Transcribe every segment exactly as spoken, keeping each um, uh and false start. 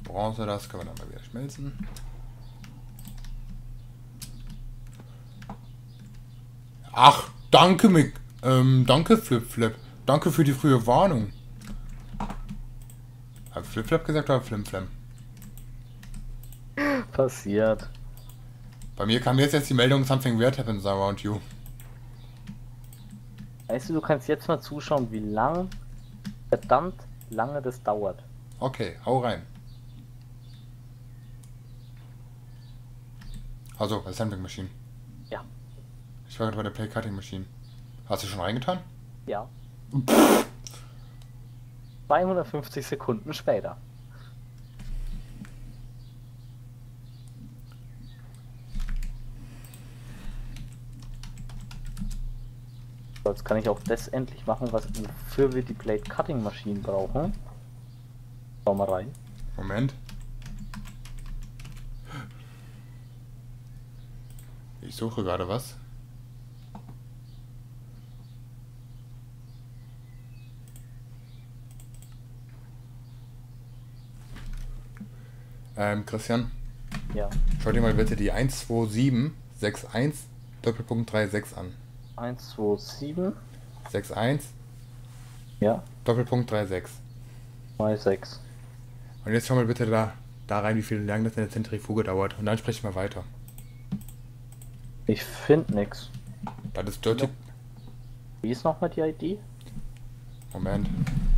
Bronze, das können wir dann mal wieder schmelzen. Ach, danke, Mick. Ähm, danke, Flip Flip. Danke für die frühe Warnung. Hab ich Flip Flip gesagt oder Flim Flam? Passiert. Bei mir kam jetzt jetzt die Meldung, something weird happens around you. Weißt du, du kannst jetzt mal zuschauen, wie lang, verdammt lange das dauert. Okay, hau rein. Also, Assembling Machine. Ja. Ich war gerade bei der Play Cutting Machine. Hast du schon reingetan? Ja. zweihundertfünfzig Sekunden später. So, jetzt kann ich auch das endlich machen, was wofür wir die Plate Cutting Maschinen brauchen. Schau mal rein. Moment. Ich suche gerade was. Ähm, Christian, Ja. schau dir mal bitte die eins zwei sieben sechs eins Doppelpunkt drei sechs an. eins, zwei, sieben. sechs eins Ja. Doppelpunkt drei sechs. zwei, sechs. Und jetzt schau mal bitte da, da rein, wie viel lang das in der Zentrifuge dauert. Und dann spreche ich mal weiter. Ich finde nix. Das ist Dirty. Ja. Wie ist nochmal die I D? Moment.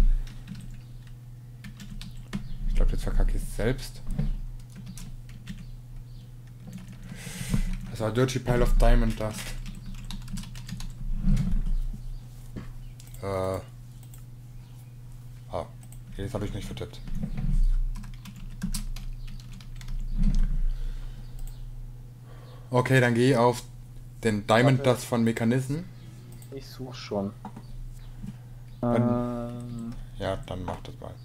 Ich glaube, jetzt verkacke ich es selbst. Das war Dirty Pile of Diamond Dust. Äh. Ah, jetzt habe ich mich vertippt. Okay, dann geh auf den Diamond Warte. Dust von Mechanism. Ich suche schon. Dann- Ähm, Ja, dann mach das mal.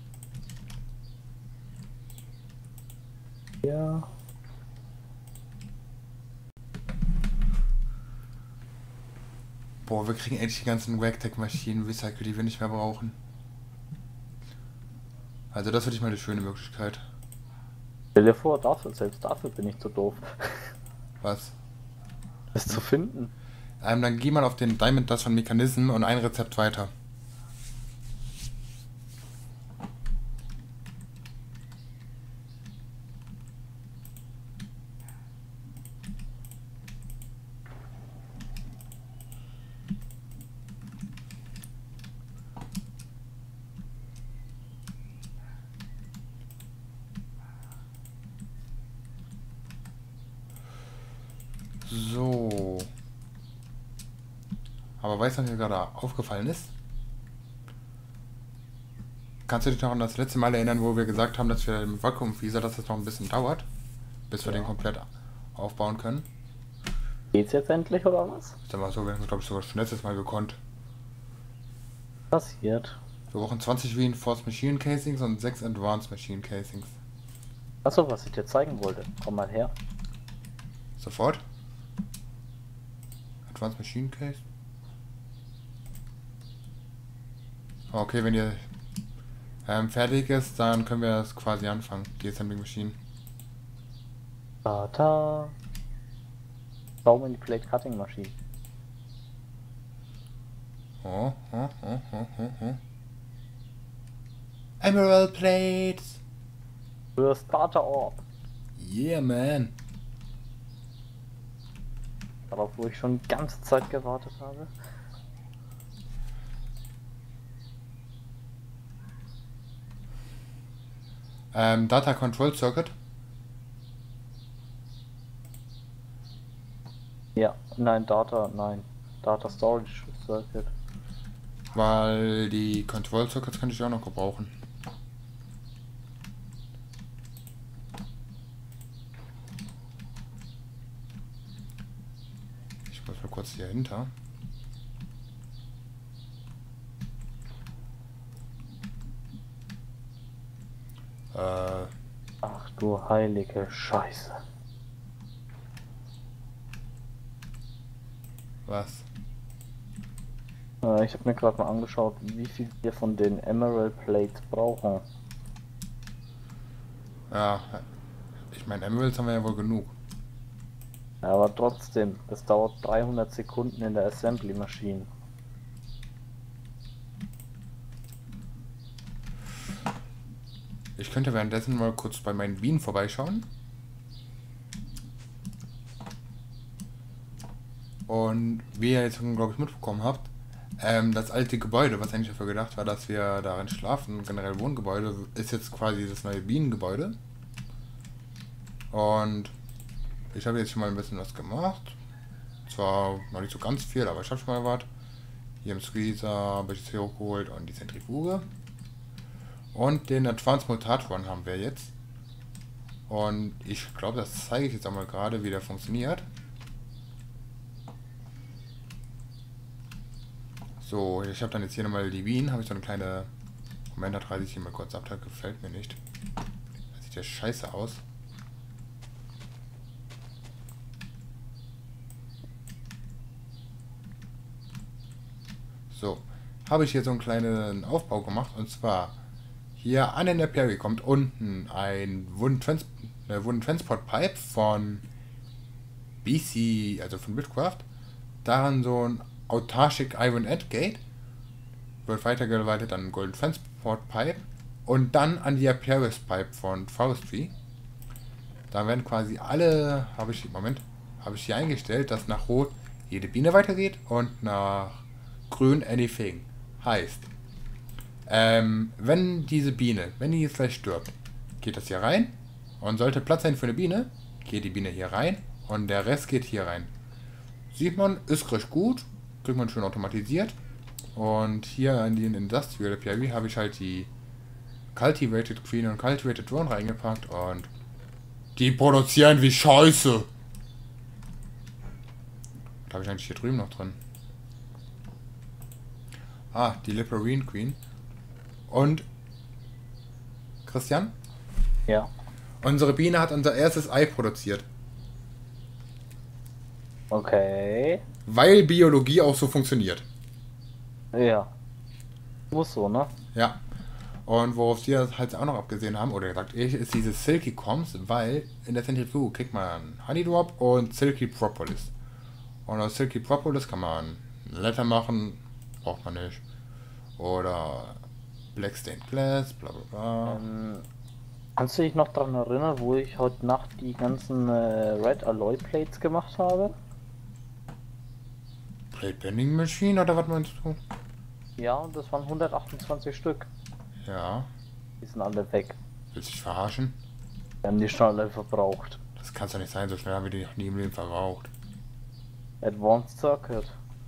ja. Boah, wir kriegen endlich die ganzen Wagtech-Maschinen recycelt, die wir nicht mehr brauchen. Also das würde ich mal eine schöne Möglichkeit. Stell dir vor, dafür, selbst dafür bin ich zu doof, Was? es zu finden. Ähm, dann geh mal auf den Diamond Dust von Mechanism und ein Rezept weiter. So. Aber weißt du, was mir gerade aufgefallen ist? Kannst du dich noch an das letzte Mal erinnern, wo wir gesagt haben, dass wir im Vakuumfließer, dass das noch ein bisschen dauert, bis wir Ja. den komplett aufbauen können? Geht's jetzt endlich oder was? Ist aber so, wir haben, glaube ich, sogar schon letztes Mal gekonnt. Passiert. Wir brauchen zwanzig Reinforced Machine Casings und sechs Advanced Machine Casings. Achso, was ich dir zeigen wollte. Komm mal her. Sofort? Advanced Machine Case? Okay, wenn ihr ähm, fertig ist, dann können wir das quasi anfangen, die Assembling Machine. Ta ta. Baum in die Plate Cutting Maschine. Oh, oh, oh, oh, oh, oh. Emerald Plates! Für Starter Orb. Yeah, man! Darauf, wo ich schon die ganze Zeit gewartet habe. Ähm, Data Control Circuit? Ja, nein, Data, nein. Data Storage Circuit. Weil die Control Circuits könnte ich auch noch gebrauchen. Ich muss mal kurz hier hinter. Äh, Ach du heilige Scheiße. was? Äh, ich habe mir gerade mal angeschaut, wie viel wir von den Emerald Plates brauchen. Ja, ich meine, Emeralds haben wir ja wohl genug. Ja, aber trotzdem, das dauert dreihundert Sekunden in der Assembly Machine. Ich könnte währenddessen mal kurz bei meinen Bienen vorbeischauen. Und wie ihr jetzt, glaube ich, mitbekommen habt, ähm, das alte Gebäude, was eigentlich dafür gedacht war, dass wir darin schlafen, generell Wohngebäude, ist jetzt quasi das neue Bienengebäude. Und ich habe jetzt schon mal ein bisschen was gemacht. Zwar noch nicht so ganz viel, aber ich habe schon mal was. Hier im Squeezer habe ich es hier hochgeholt und die Zentrifuge. Und den Advanced Mutatoren haben wir jetzt. Und ich glaube, das zeige ich jetzt auch mal gerade, wie der funktioniert. So, ich habe dann jetzt hier nochmal die Bienen. Habe ich so eine kleine... Moment, da reiße ich hier mal kurz ab. Das gefällt mir nicht. Das sieht ja scheiße aus. So, habe ich hier so einen kleinen Aufbau gemacht. Und zwar... Hier an den Apiary kommt unten ein Wooden, Trans eine Wooden Transport Pipe von B C, also von Bitcraft. Daran so ein Autarchic Iron End Gate. Wird weitergeleitet an Golden Transport Pipe. Und dann an die Apiaries Pipe von Forestry. Da werden quasi alle, habe ich, Moment, habe ich hier eingestellt, dass nach Rot jede Biene weitergeht und nach Grün anything. Heißt, Ähm, wenn diese Biene, wenn die jetzt gleich stirbt, geht das hier rein und sollte Platz sein für eine Biene, geht die Biene hier rein und der Rest geht hier rein. Sieht man, ist recht gut, kriegt man schön automatisiert. Und hier in den Industrial Apiary habe ich halt die Cultivated Queen und Cultivated Drone reingepackt und die produzieren wie Scheiße. Was habe ich eigentlich hier drüben noch drin? Ah, die Liparine Queen. Und Christian? Ja. Unsere Biene hat unser erstes Ei produziert. Okay. Weil Biologie auch so funktioniert. Ja. Muss so, ne? Ja. Und worauf wir halt auch noch abgesehen haben, oder gesagt ich, ist diese Silky Coms, weil in der Zentrifuge kriegt man Honey Drop und Silky Propolis. Und aus Silky Propolis kann man Letter machen, braucht man nicht. Oder Black Stained Glass, bla bla bla. Ähm, kannst du dich noch daran erinnern, wo ich heute Nacht die ganzen äh, Red Alloy Plates gemacht habe? Plate Bending Machine oder was meinst du? Ja, das waren hundertachtundzwanzig Stück. Ja. Die sind alle weg. Willst du dich verarschen? Wir haben die schon alle verbraucht. Das kann doch nicht sein, so schnell haben wir die noch nie im Leben verbraucht. Advanced Circuit.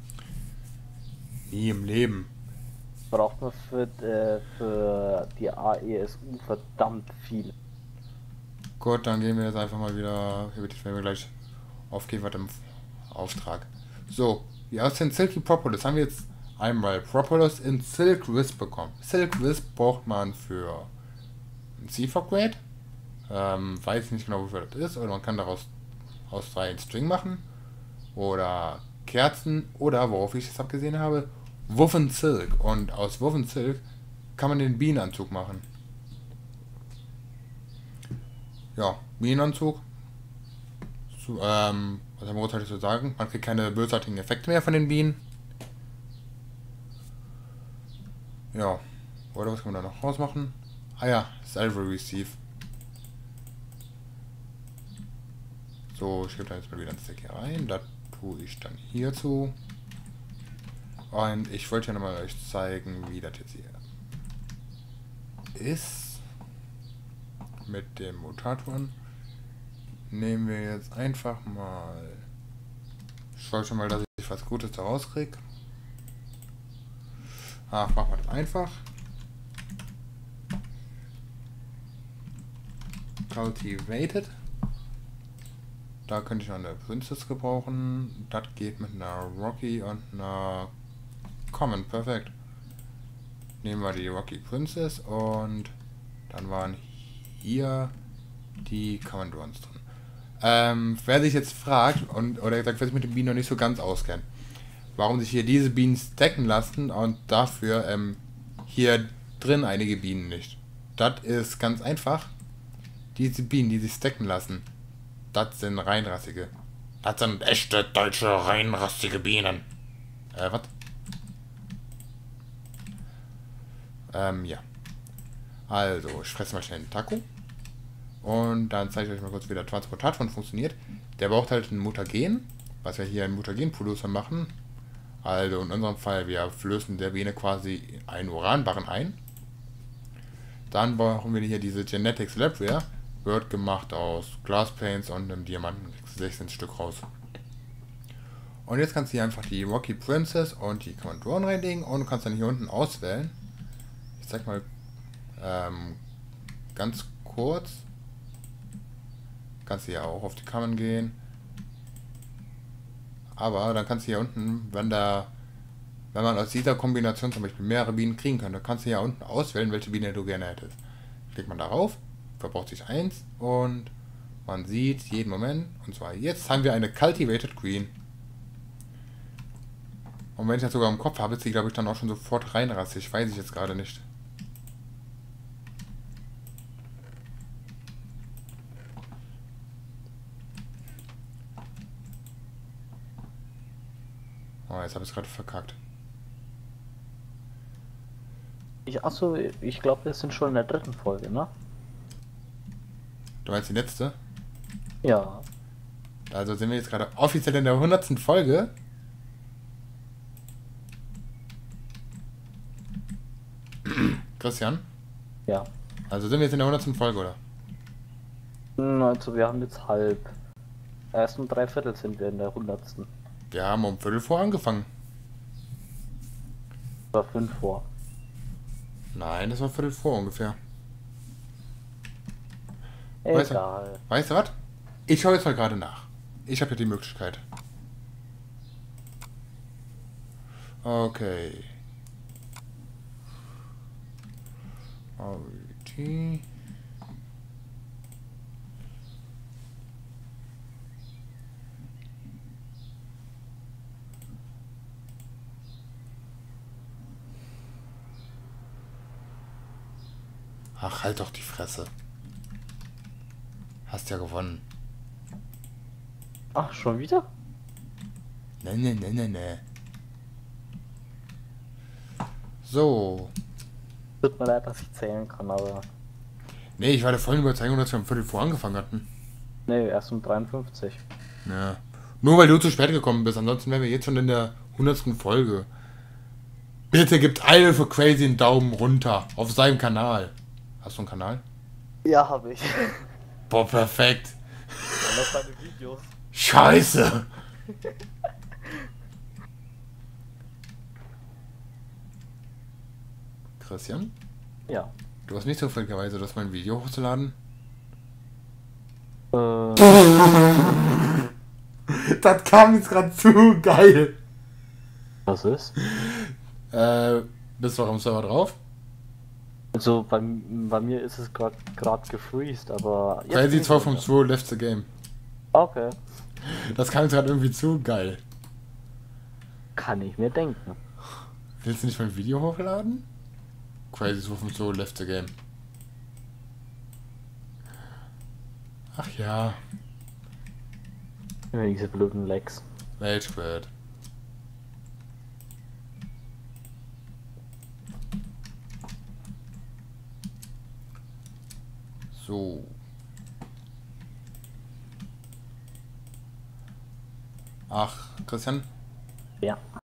Nie im Leben. Braucht man für, äh, für die A E S U verdammt viel. Gut, dann gehen wir jetzt einfach mal wieder, hier wird wir gleich aufgeben im Auftrag. So, wie aus den Silky Propolis haben wir jetzt einmal Propolis in Silk Wisp bekommen. Silk Wisp braucht man für ein Seafrog-Grade. Ähm, weiß nicht genau, wofür das ist, oder man kann daraus aus drei einen String machen. Oder Kerzen, oder worauf ich jetzt abgesehen habe, Woven Silk. Und aus Woven Silk kann man den Bienenanzug machen. Ja, Bienenanzug. So, ähm, was haben wir heute zu sagen? Man kriegt keine bösartigen Effekte mehr von den Bienen. Ja, oder was kann man da noch rausmachen? Ah ja, Salary Receive. So, ich gebe da jetzt mal wieder ein Stick hier rein. Das tue ich dann hierzu. Und ich wollte ja nochmal euch zeigen, wie das jetzt hier ist. Mit dem Mutatoren. Nehmen wir jetzt einfach mal. Ich schaue schon mal, dass ich was Gutes da rauskriege. Ach, machen wir das einfach. Cultivated. Da könnte ich noch eine Princess gebrauchen. Das geht mit einer Rocky und einer Common. Perfekt. Nehmen wir die Rocky Princess und dann waren hier die Common Drones drin. Ähm, wer sich jetzt fragt, und oder gesagt, wer sich mit den Bienen noch nicht so ganz auskennt, warum sich hier diese Bienen stacken lassen und dafür ähm, hier drin einige Bienen nicht. Das ist ganz einfach. Diese Bienen, die sich stacken lassen, das sind reinrassige. Das sind echte deutsche reinrassige Bienen. Äh, was? Ähm, ja. Also, ich fresse mal schnell einen Taco. Und dann zeige ich euch mal kurz, wie der Transportator funktioniert. Der braucht halt ein Mutagen, was wir hier einen Mutagen-Producer machen. Also in unserem Fall, wir flößen der Biene quasi einen Uranbarren ein. Dann brauchen wir hier diese Genetics Labware. Wird gemacht aus Glassplanes und einem Diamanten. sechzehn Stück raus. Und jetzt kannst du hier einfach die Rocky Princess und die Command Drone reinlegen und du kannst dann hier unten auswählen. Ich zeig mal ähm, ganz kurz. Kannst du hier auch auf die Kammern gehen. Aber dann kannst du hier unten, wenn da, wenn man aus dieser Kombination zum Beispiel mehrere Bienen kriegen könnte, kannst du hier unten auswählen, welche Biene du gerne hättest. Klickt man darauf, verbraucht sich eins und man sieht jeden Moment, und zwar jetzt haben wir eine Cultivated Queen. Und wenn ich das sogar im Kopf habe, ist die, glaube ich, dann auch schon sofort reinrassig. Weiß ich jetzt gerade nicht. Oh, jetzt habe ich es gerade verkackt. Ich, achso, ich glaube, wir sind schon in der dritten Folge, ne? Du meinst die letzte? Ja. Also sind wir jetzt gerade offiziell in der hundertsten Folge. Christian? Ja. Also sind wir jetzt in der hundertsten Folge, oder? Also wir haben jetzt halb. Erst um drei Viertel sind wir in der hundertsten. Wir haben um Viertel vor angefangen. Oder fünf vor. Nein, das war Viertel vor ungefähr. Weißt du, Egal. weißt du was? Ich schaue jetzt mal gerade nach. Ich habe ja die Möglichkeit. Okay. Okay. Ach, halt doch die Fresse. Hast ja gewonnen. Ach, schon wieder? Ne, ne, ne, ne, ne. So. Tut mir leid, dass ich zählen kann, aber... Ne, ich war der vollen Überzeugung, dass wir um Viertel vor angefangen hatten. Ne, erst um dreiundfünfzig. Ja. Nur weil du zu spät gekommen bist, ansonsten wären wir jetzt schon in der hundertsten Folge. Bitte gibt alle für Crazy einen Daumen runter auf seinem Kanal. Hast du einen Kanal? Ja, habe ich. Boah, perfekt. Und auf deine Videos. Scheiße. Christian? Ja. Du hast nicht zufälligerweise das mein Video hochzuladen? Äh, Das kam jetzt gerade zu geil. was ist? Äh, bist du auch am Server drauf? Also bei, bei mir ist es gerade gerade gefreezed, aber... jetzt Crazy bin ich zwei vom wieder. zwei left the game. Okay. Das kam jetzt gerade irgendwie zu geil. Kann ich mir denken. Willst du nicht mein Video hochladen? Crazy zwei vom zwei left the game. Ach ja. Immer diese blöden Lags. Weltquert. So. Ach, Christian? Ja.